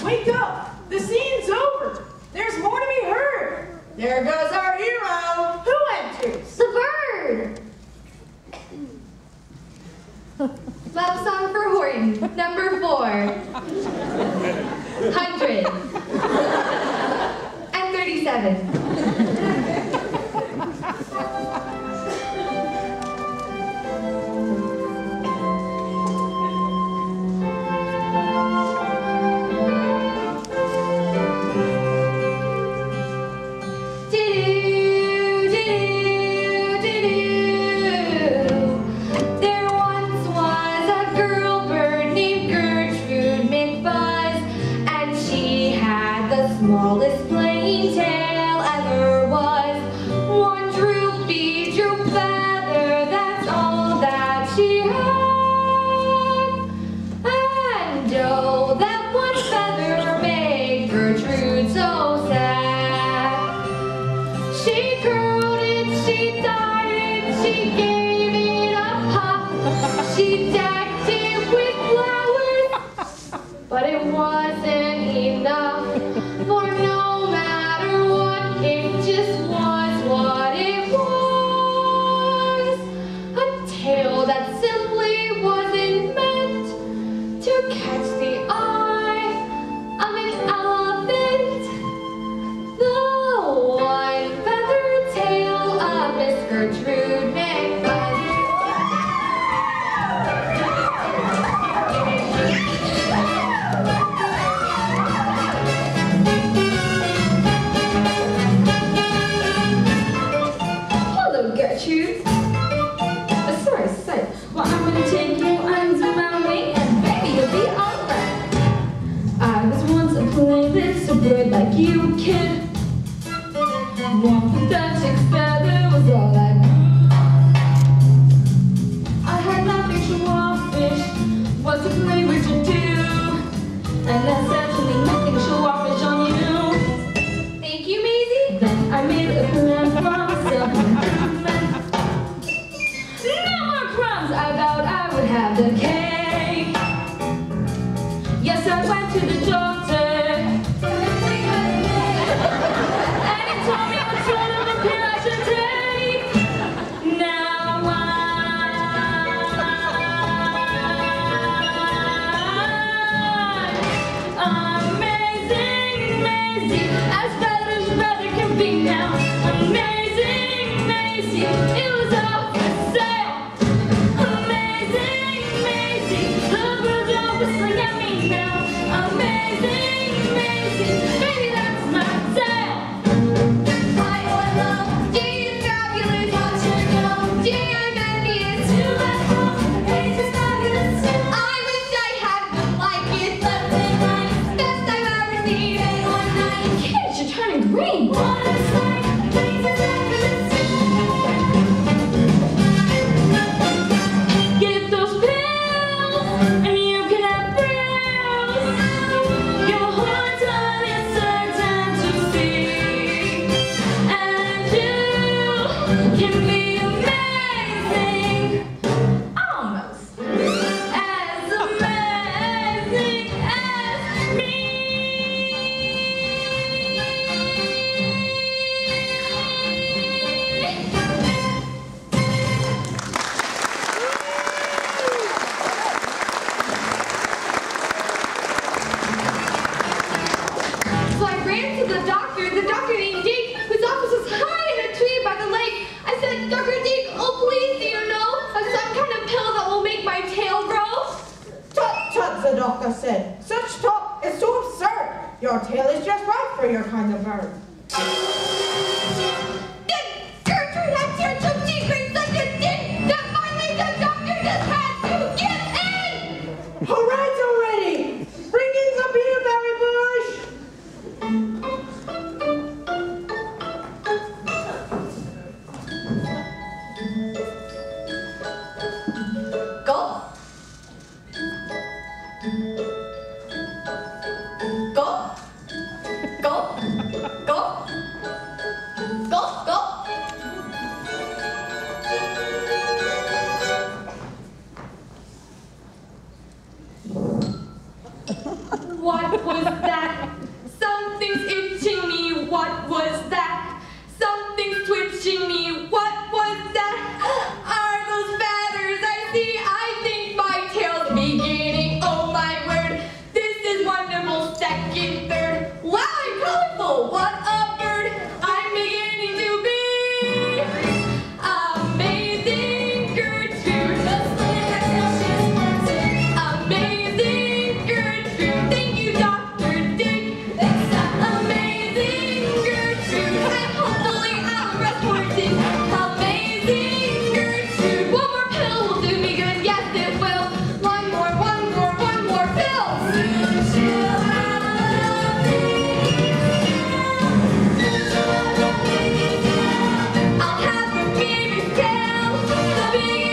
Wake up! The scene's over! There's more to be heard! There goes our hero! Who enters? The bird! Love song for Horton, number 4. 100. And 37. Smallest plain tail ever was. One droopy droop feather, that's all that she had. And oh, that one feather made Gertrude so sad. She curled it, she dyed it, she gave it a puff. She decked it with flowers, but it wasn't enough. For no matter what, it just was what it was. A tail that simply wasn't meant to catch the eye of an elephant. The one-feathered tail of Miss Gertrude McFly. Sorry, well, I'm gonna take you under my wing and baby, you'll be alright. I was once a playlist, a bird like you, kid. One pathetic feather was all I knew. I had nothing to offish, what to play with you do, and that's certainly nothing to offish on you. Thank you, Maisie. Then I made a plan for myself. I thought I would have the cake. Yes, I went to the doctor, and he told me what sort of a pill I should take. Now I'm amazing, Maisie, as better can be now. Amazing, Maisie, it was all for sale. Whistling at me now. Amazing, amazing, baby, that's my tale. Hi, oh, love, gee, it's fabulous, want to know. Gee, I'm envious, who let go? It's just fabulous. I wish I had one like it, but tonight, best I've ever seen in one night. Kids, you're turning green. What a sight, things are fabulous. Get those pills, and you can have thrills. Your Horton is certain to see, and you can be amazing, almost as amazing as me. So I ran to the doctor named Deke, whose office was high in a tree by the lake. I said, Dr. Deke, oh please, do you know of some kind of pill that will make my tail grow? Tut, tut, the doctor said. Such talk is so absurd. Your tail is just right for your kind of bird. Did Gertrude have some secret such a thing that finally the doctor just had to get in? All right already. Bring in some peanut berry bush. Gulp. Gulp. Gulp. Gulp. big